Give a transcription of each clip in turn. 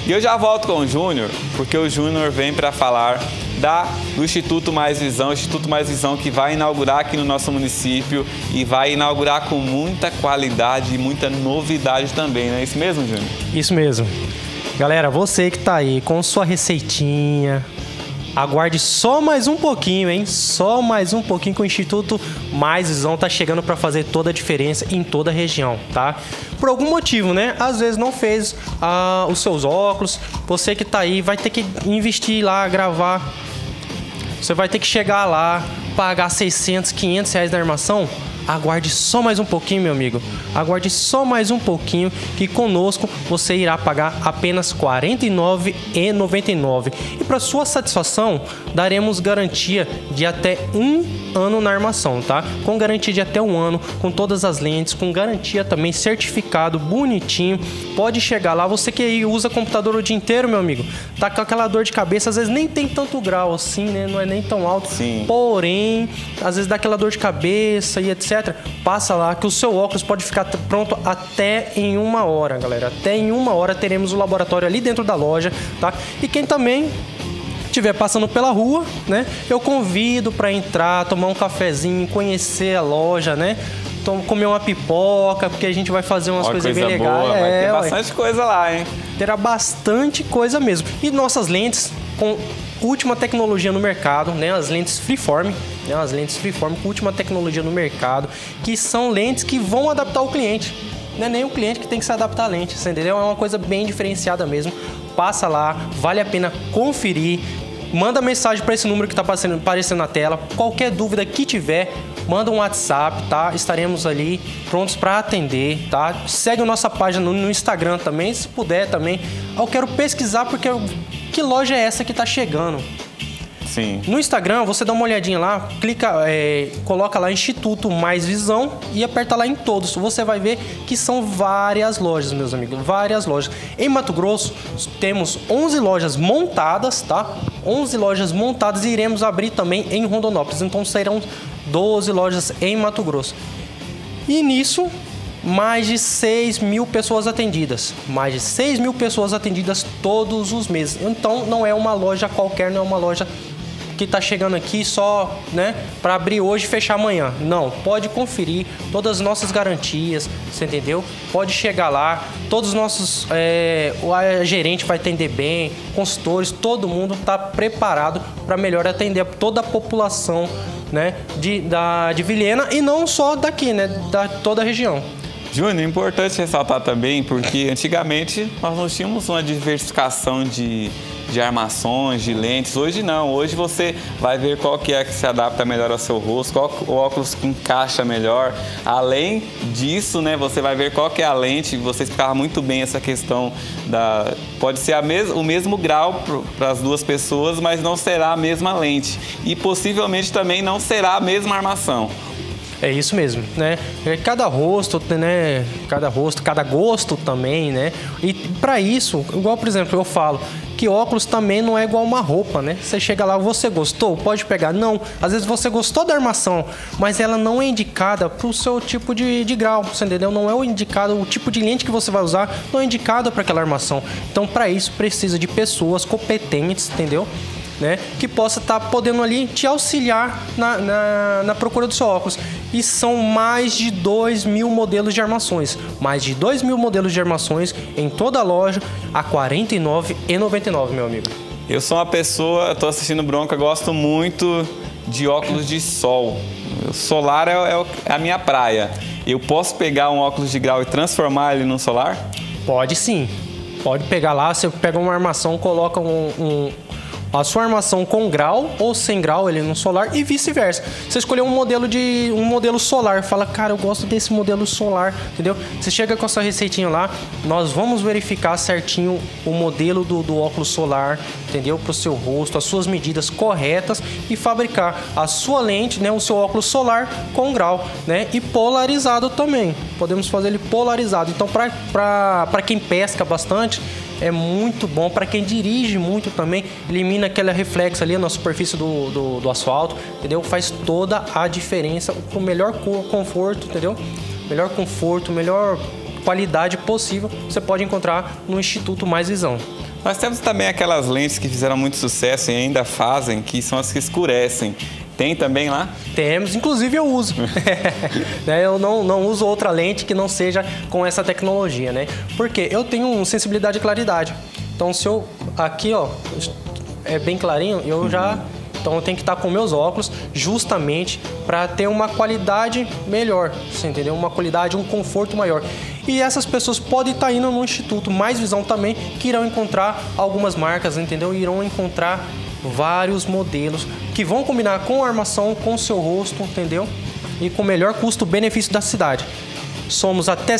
E eu já volto com o Júnior, porque o Júnior vem para falar do Instituto Mais Visão, o Instituto Mais Visão que vai inaugurar aqui no nosso município e vai inaugurar com muita qualidade e muita novidade também, não é isso mesmo, Júnior? Isso mesmo. Galera, você que tá aí com sua receitinha, aguarde só mais um pouquinho, hein? Só mais um pouquinho que o Instituto Mais Visão tá chegando para fazer toda a diferença em toda a região, tá? Por algum motivo, né? Às vezes não fez os seus óculos, você que tá aí vai ter que investir lá, gravar. Você vai ter que chegar lá, pagar 600, 500 reais na armação. Aguarde só mais um pouquinho, meu amigo. Aguarde só mais um pouquinho que conosco você irá pagar apenas R$ 49,99. E para sua satisfação, daremos garantia de até 1 ano na armação, tá? Com garantia de até 1 ano, com todas as lentes, com garantia também, certificado, bonitinho. Pode chegar lá, você que usa computador o dia inteiro, meu amigo, tá com aquela dor de cabeça, às vezes nem tem tanto grau assim, né? Não é nem tão alto. Sim. Porém, às vezes dá aquela dor de cabeça e etc. Passa lá que o seu óculos pode ficar pronto até em 1 hora, galera. Até em 1 hora teremos o laboratório ali dentro da loja, tá? E quem também estiver passando pela rua, né? Eu convido para entrar, tomar um cafezinho, conhecer a loja, né? Comer uma pipoca, porque a gente vai fazer umas coisas bem legais. Vai ter bastante coisa lá, hein? Terá bastante coisa mesmo. E nossas lentes com última tecnologia no mercado, né? As lentes Freeform, né? As lentes Freeform com última tecnologia no mercado, que são lentes que vão adaptar o cliente. Não é nem o cliente que tem que se adaptar à lente, você entendeu? É uma coisa bem diferenciada mesmo. Passa lá, vale a pena conferir. Manda mensagem para esse número que está aparecendo na tela. Qualquer dúvida que tiver, manda um WhatsApp, tá? Estaremos ali prontos para atender, tá? Segue a nossa página no Instagram também, se puder também. Eu quero pesquisar porque que loja é essa que está chegando? Sim. No Instagram, você dá uma olhadinha lá, clica, coloca lá Instituto Mais Visão e aperta lá em todos. Você vai ver que são várias lojas, meus amigos, várias lojas. Em Mato Grosso, temos 11 lojas montadas, tá? 11 lojas montadas e iremos abrir também em Rondonópolis. Então, serão 12 lojas em Mato Grosso. E nisso, mais de 6 mil pessoas atendidas. Mais de 6 mil pessoas atendidas todos os meses. Então, não é uma loja qualquer, não é uma loja que tá chegando aqui só, né, para abrir hoje e fechar amanhã. Não, pode conferir todas as nossas garantias, você entendeu? Pode chegar lá, todos os nossos, o gerente vai atender bem, consultores, todo mundo tá preparado para melhor atender toda a população, né, de Vilhena e não só daqui, né, da toda a região. Júnior, é importante ressaltar também, porque antigamente nós não tínhamos uma diversificação de armações, de lentes. Hoje não, hoje você vai ver qual que é que se adapta melhor ao seu rosto, qual o óculos que encaixa melhor. Além disso, né, você vai ver qual que é a lente, você explicava muito bem essa questão pode ser o mesmo grau para as duas pessoas, mas não será a mesma lente. E possivelmente também não será a mesma armação. É isso mesmo, né? Cada rosto, né? Cada rosto, cada gosto também, né? E para isso, igual por exemplo, eu falo que óculos também não é igual uma roupa, né? Você chega lá, você gostou? Pode pegar. Não, às vezes você gostou da armação, mas ela não é indicada para o seu tipo de grau, você entendeu? Não é o indicado, o tipo de lente que você vai usar não é indicado para aquela armação. Então, para isso, precisa de pessoas competentes, entendeu? Né, que possa estar podendo ali te auxiliar na procura do seu óculos. E são mais de 2 mil modelos de armações. Mais de 2 mil modelos de armações em toda a loja a R$ 49,99, meu amigo. Eu sou uma pessoa, estou assistindo Bronca, gosto muito de óculos de sol. O solar é a minha praia. Eu posso pegar um óculos de grau e transformar ele num solar? Pode sim. Pode pegar lá, você pega uma armação, coloca a sua armação com grau ou sem grau, ele no solar e vice-versa. Você escolheu um modelo solar, fala, cara, eu gosto desse modelo solar, entendeu? Você chega com a sua receitinha lá, nós vamos verificar certinho o modelo do óculos solar, entendeu? Para o seu rosto, as suas medidas corretas e fabricar a sua lente, né? O seu óculos solar com grau, né? E polarizado também. Podemos fazer ele polarizado. Então, para quem pesca bastante, é muito bom. Para quem dirige muito também, elimina aquele reflexo ali na superfície do asfalto, entendeu? Faz toda a diferença com o melhor conforto, entendeu? Melhor conforto, melhor qualidade possível, você pode encontrar no Instituto Mais Visão. Nós temos também aquelas lentes que fizeram muito sucesso e ainda fazem, que são as que escurecem. Tem também lá? Temos, inclusive eu uso. Eu não uso outra lente que não seja com essa tecnologia, né? Porque eu tenho sensibilidade e claridade. Então, se eu... Aqui, ó, é bem clarinho, eu já... Então, eu tenho que estar com meus óculos justamente para ter uma qualidade melhor, você entendeu? Uma qualidade, um conforto maior. E essas pessoas podem estar indo no Instituto Mais Visão também, que irão encontrar algumas marcas, entendeu? Irão encontrar vários modelos que vão combinar com a armação, com o seu rosto, entendeu? E com o melhor custo-benefício da cidade. Somos até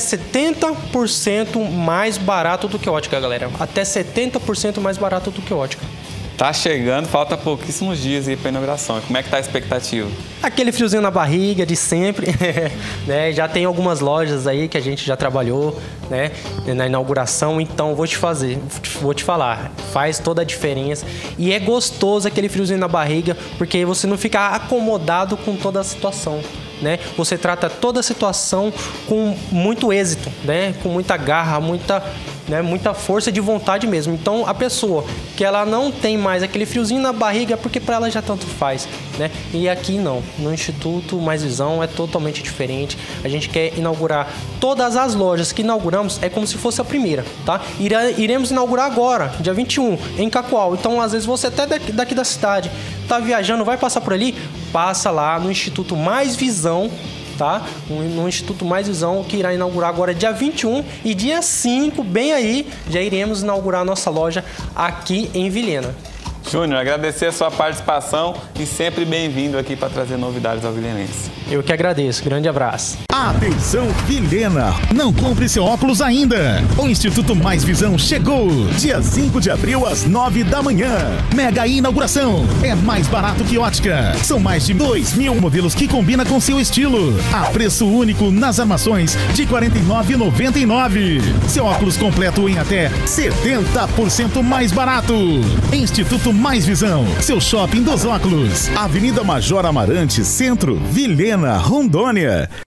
70% mais barato do que ótica, galera. Até 70% mais barato do que ótica. Tá chegando, falta pouquíssimos dias aí para inauguração. Como é que tá a expectativa? Aquele friozinho na barriga de sempre, né? Já tem algumas lojas aí que a gente já trabalhou, né? Na inauguração, então vou te falar, faz toda a diferença. E é gostoso aquele friozinho na barriga, porque você não fica acomodado com toda a situação, né? Você trata toda a situação com muito êxito, né? Com muita garra, muita força de vontade mesmo. Então, a pessoa que ela não tem mais aquele friozinho na barriga, porque para ela já tanto faz, né? E aqui não. No Instituto Mais Visão é totalmente diferente. A gente quer inaugurar todas as lojas que inauguramos, é como se fosse a primeira, tá? Iremos inaugurar agora, dia 21, em Cacoal. Então, às vezes, você até daqui da cidade tá viajando, vai passar por ali, passa lá no Instituto Mais Visão, tá? No Instituto Mais Visão, que irá inaugurar agora dia 21 e dia 5, bem aí, já iremos inaugurar a nossa loja aqui em Vilhena. Júnior, agradecer a sua participação e sempre bem-vindo aqui para trazer novidades ao vilhenense. Eu que agradeço. Grande abraço. Atenção, Vilhena! Não compre seu óculos ainda! O Instituto Mais Visão chegou! Dia 5 de abril, às 9 da manhã. Mega inauguração! É mais barato que ótica. São mais de 2.000 modelos que combinam com seu estilo. A preço único nas armações de R$ 49,99. Seu óculos completo em até 70% mais barato. Instituto Mais Visão, seu shopping dos óculos. Avenida Major Amarante, Centro, Vilhena, Rondônia.